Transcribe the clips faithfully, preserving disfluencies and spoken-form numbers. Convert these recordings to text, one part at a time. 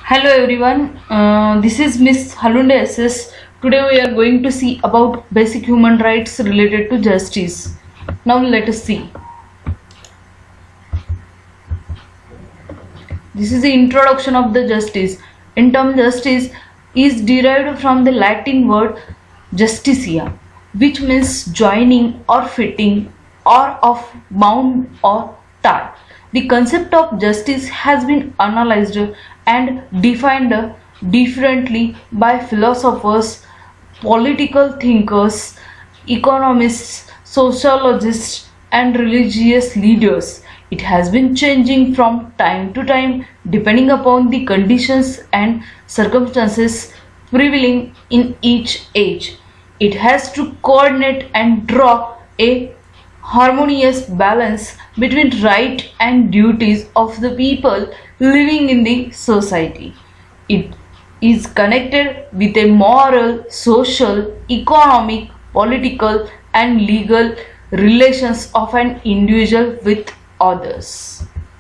Hello everyone, uh, this is Miss Halunde S S. Today we are going to see about basic human rights related to justice. Now let us see. This is the introduction of the justice. In term, justice is derived from the Latin word justitia, which means joining or fitting or of bound or tie. The concept of justice has been analyzed and defined differently by philosophers, political thinkers, economists, sociologists, and religious leaders. It has been changing from time to time depending upon the conditions and circumstances prevailing in each age. It has to coordinate and draw a harmonious balance between right and duties of the people living in the society. It is connected with a moral, social, economic, political, and legal relations of an individual with others.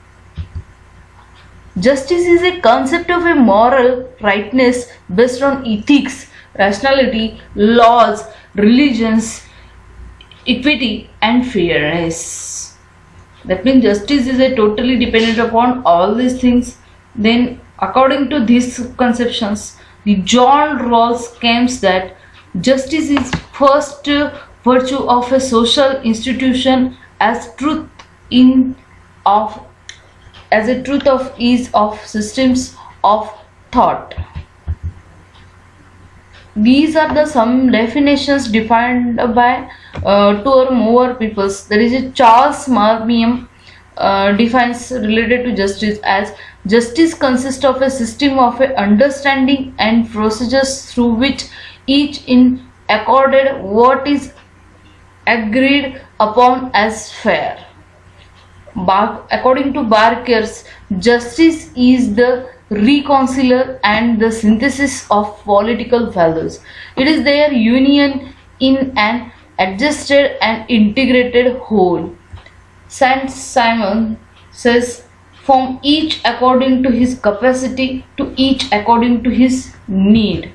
Justice is a concept of a moral rightness based on ethics, rationality, laws, religions, equity, and fairness. That means justice is a totally dependent upon all these things. Then according to these conceptions, the John Rawls claims that justice is first virtue of a social institution as truth in of as a truth of ease of systems of thought. These are the some definitions defined by uh, two or more peoples. There is a Charles Marmion uh, defines related to justice as justice consists of a system of a understanding and procedures through which each in accorded what is agreed upon as fair. Bar according to Barker's, justice is the reconciler and the synthesis of political values. It is their union in an adjusted and integrated whole. Saint Simon says, from each according to his capacity, to each according to his need.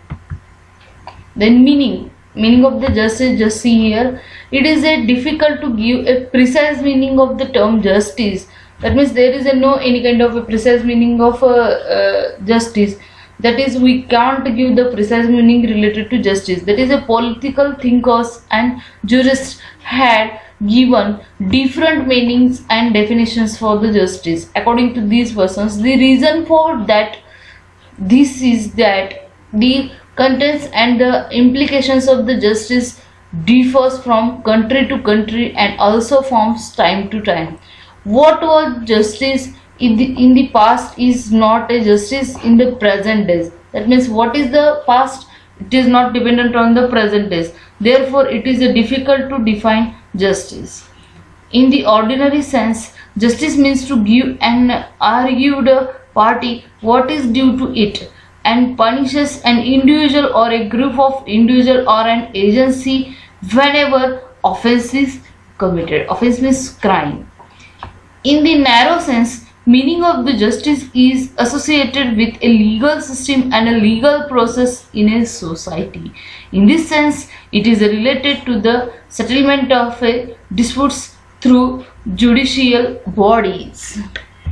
Then meaning. Meaning of the justice, just see here. It is a difficult to give a precise meaning of the term justice. That means there is a no any kind of a precise meaning of uh, uh, justice. That is, we can't give the precise meaning related to justice. That is, a political thinkers and jurists had given different meanings and definitions for the justice. According to these persons, the reason for that this is that the contents and the implications of the justice differs from country to country and also from time to time. What was justice in the, in the past is not a justice in the present days. That means what is the past? It is not dependent on the present days. Therefore, it is a difficult to define justice. In the ordinary sense, justice means to give an argued party what is due to it, and punishes an individual or a group of individual or an agency whenever offense is committed. Offense means crime. In the narrow sense, meaning of the justice is associated with a legal system and a legal process in a society. In this sense, it is related to the settlement of a disputes through judicial bodies.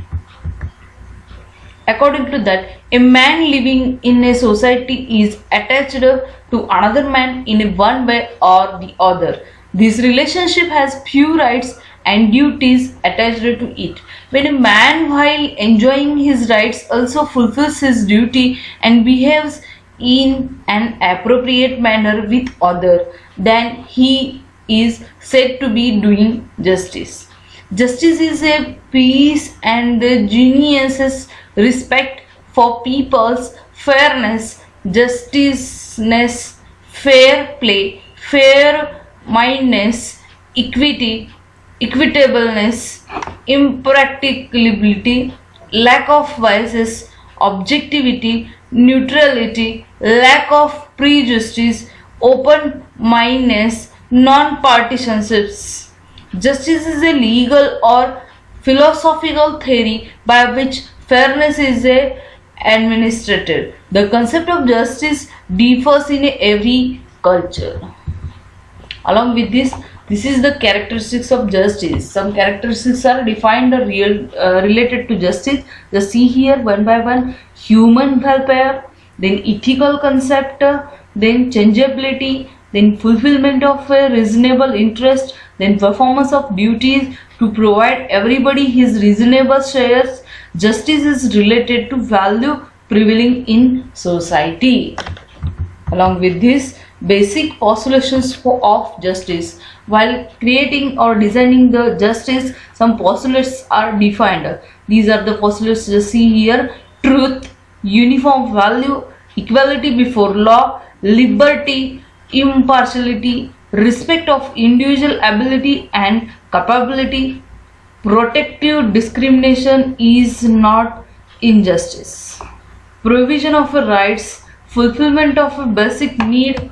According to that, a man living in a society is attached to another man in one way or the other. This relationship has few rights and duties attached to it. When a man, while enjoying his rights, also fulfills his duty and behaves in an appropriate manner with other, then he is said to be doing justice. Justice is a peace and the genuineness, respect for people's fairness, justiceness, fair play, fair mindedness, equity, equitableness, impracticability, lack of vices, objectivity, neutrality, lack of prejudice, open-mindedness, non-partisans. Justice is a legal or philosophical theory by which fairness is a administrated. The concept of justice differs in every culture. Along with this, this is the characteristics of justice. Some characteristics are defined or real uh, related to justice. Just see here one by one. Human welfare, then ethical concept, then changeability, then fulfillment of a reasonable interest, then performance of duties to provide everybody his reasonable shares. Justice is related to value prevailing in society. Along with this, basic postulations for, of justice. While creating or designing the justice, some postulates are defined. These are the postulates. Just see here: truth, uniform value, equality before law, liberty, impartiality, respect of individual ability and capability, protective discrimination is not injustice, provision of rights, fulfillment of a basic need.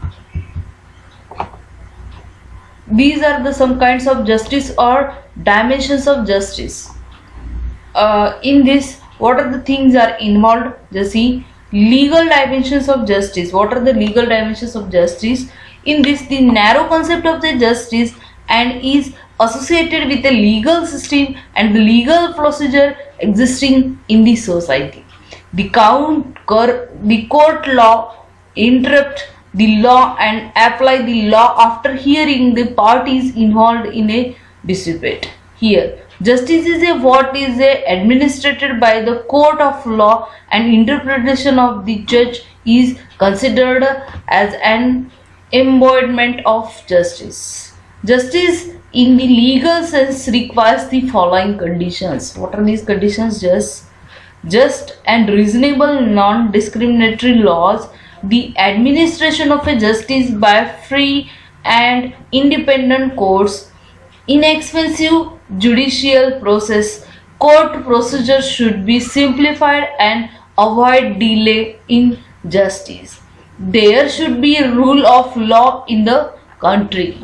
These are the some kinds of justice or dimensions of justice. Uh, in this, what are the things are involved? Just see: legal dimensions of justice. What are the legal dimensions of justice? In this, the narrow concept of the justice and is associated with the legal system and the legal procedure existing in the society. The count, the court law interpret the law and apply the law after hearing the parties involved in a dispute. Here, justice is a what is a administered by the court of law, and interpretation of the judge is considered as an embodiment of justice. Justice in the legal sense requires the following conditions. What are these conditions? Just, just and reasonable non-discriminatory laws, the administration of a justice by free and independent courts, inexpensive judicial process, court procedures should be simplified and avoid delay in justice. There should be a rule of law in the country.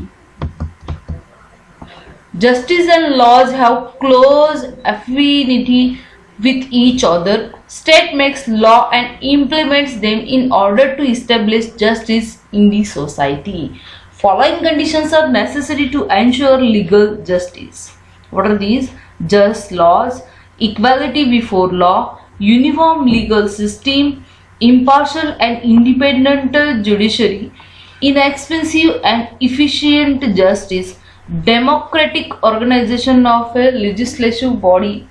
Justice and laws have close affinity with each other. State makes law and implements them in order to establish justice in the society. Following conditions are necessary to ensure legal justice. What are these? Just laws, equality before law, uniform legal system, impartial and independent judiciary, inexpensive and efficient justice, democratic organization of a legislative body.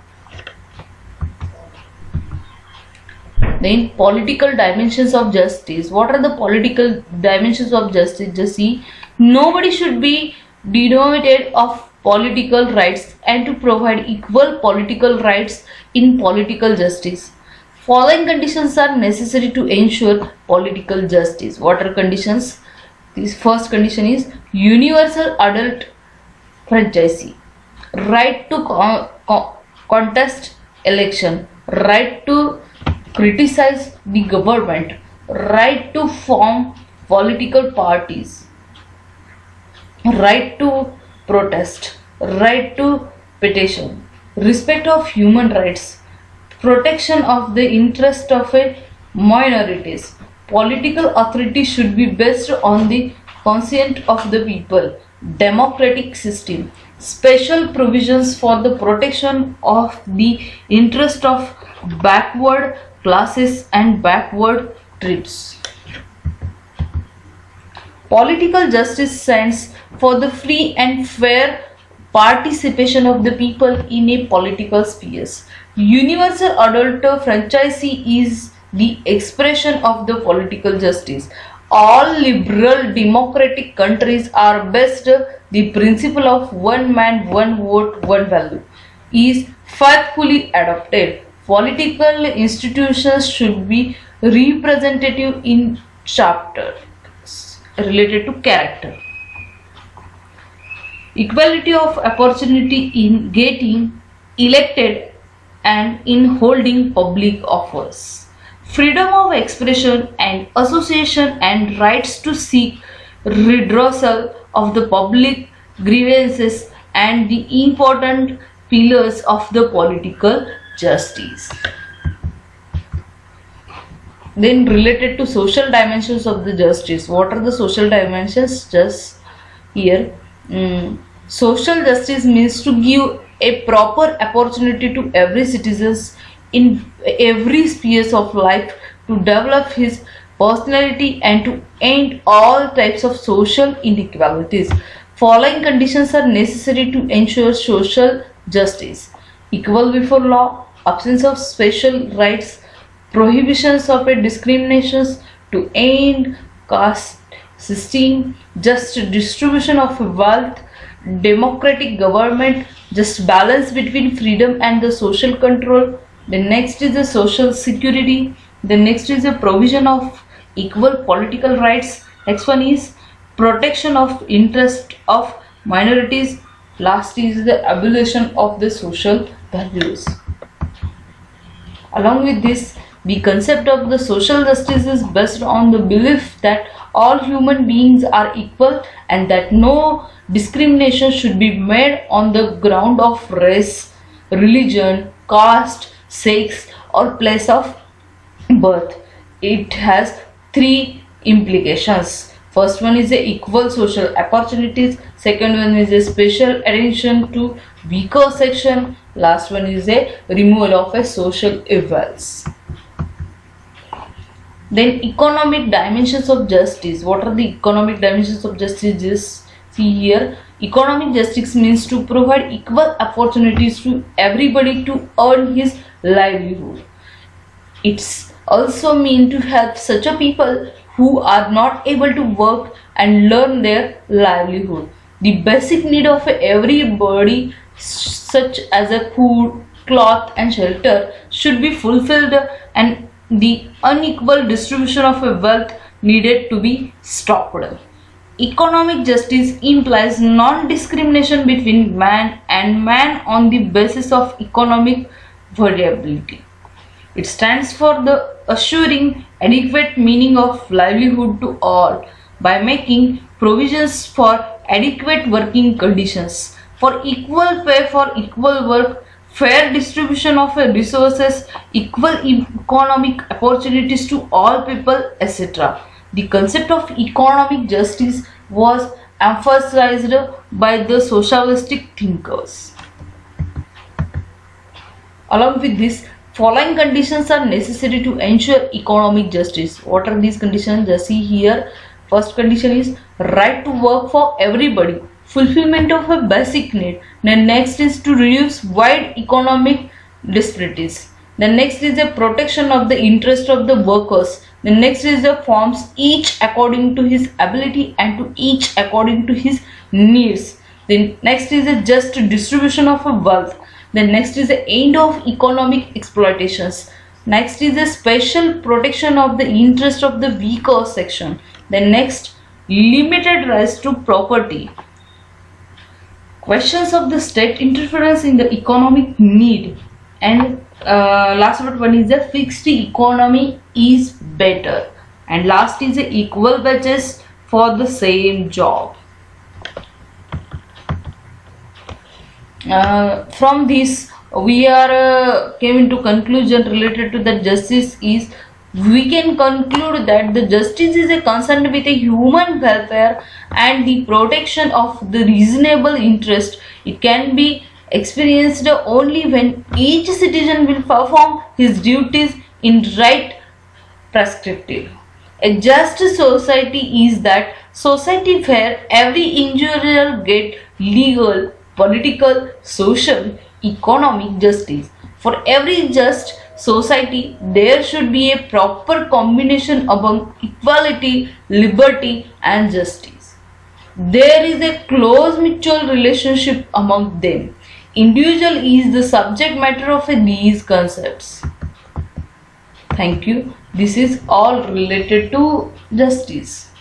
Then political dimensions of justice. What are the political dimensions of justice? Just see: nobody should be deprived of political rights and to provide equal political rights in political justice. Following conditions are necessary to ensure political justice. What are conditions? This first condition is universal adult franchise, right to co co contest election, right to criticize the government, right to form political parties, right to protest, right to petition, respect of human rights, protection of the interest of a minorities. Political authority should be based on the consent of the people. Democratic system. Special provisions for the protection of the interest of backward classes and backward tribes. Political justice stands for the free and fair participation of the people in a political spheres. Universal adult franchise is the expression of the political justice. All liberal democratic countries are based the principle of one man, one vote, one value is faithfully adopted. Political institutions should be representative in chapters related to character. Equality of opportunity in getting elected and in holding public office. Freedom of expression and association and rights to seek redressal of the public grievances and the important pillars of the political justice. Then related to social dimensions of the justice. What are the social dimensions? Just here, mm, social justice means to give a proper opportunity to every citizens in every spheres of life to develop his personality and to end all types of social inequalities. Following conditions are necessary to ensure social justice: equal before law, absence of special rights, prohibitions of a discriminations to end caste system, just distribution of wealth, democratic government, just balance between freedom and the social control. The next is the social security. The next is the provision of equal political rights. Next one is protection of interest of minorities. Last is the abolition of the social values. Along with this, the concept of the social justice is based on the belief that all human beings are equal and that no discrimination should be made on the ground of race, religion, caste, sex, or place of birth. It has three implications. First one is the equal social opportunities. Second one is a special attention to weaker section. Last one is a removal of a social evils. Then economic dimensions of justice. What are the economic dimensions of justice? Just see here. Economic justice means to provide equal opportunities to everybody to earn his livelihood. It's also mean to help such a people who are not able to work and learn their livelihood. The basic need of everybody, such as a food, cloth and shelter, should be fulfilled, and the unequal distribution of wealth needed to be stopped. Economic justice implies non-discrimination between man and man on the basis of economic variability. It stands for the assuring adequate meaning of livelihood to all by making provisions for adequate working conditions, for equal pay for equal work, fair distribution of resources, equal economic opportunities to all people, et cetera. The concept of economic justice was emphasized by the socialistic thinkers. Along with this, following conditions are necessary to ensure economic justice. What are these conditions? Just see here. First condition is right to work for everybody, fulfillment of a basic need. Then next is to reduce wide economic disparities. The next is the protection of the interest of the workers. The next is the forms each according to his ability and to each according to his needs. Then next is the just distribution of a wealth. Then next is the end of economic exploitations. Next is the special protection of the interest of the weaker section. Then next, limited rights to property. Questions of the state interference in the economic need. And uh, last but one is the fixed economy is better. And last is the equal wages for the same job. Uh, from this we are uh, came into conclusion related to the justice is, we can conclude that the justice is a concern with a human welfare and the protection of the reasonable interest. It can be experienced only when each citizen will perform his duties in right prescriptive. A just society is that society where every individual get legal, political, social, economic justice. For every just society, there should be a proper combination among equality, liberty and justice. There is a close mutual relationship among them. Individual is the subject matter of these concepts. Thank you. This is all related to justice.